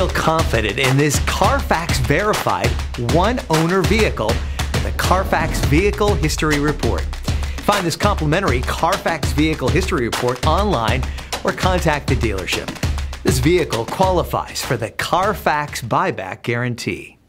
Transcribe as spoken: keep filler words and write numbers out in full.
Feel confident in this Carfax verified one-owner vehicle with a Carfax Vehicle History Report. Find this complimentary Carfax Vehicle History Report online or contact the dealership. This vehicle qualifies for the Carfax Buyback Guarantee.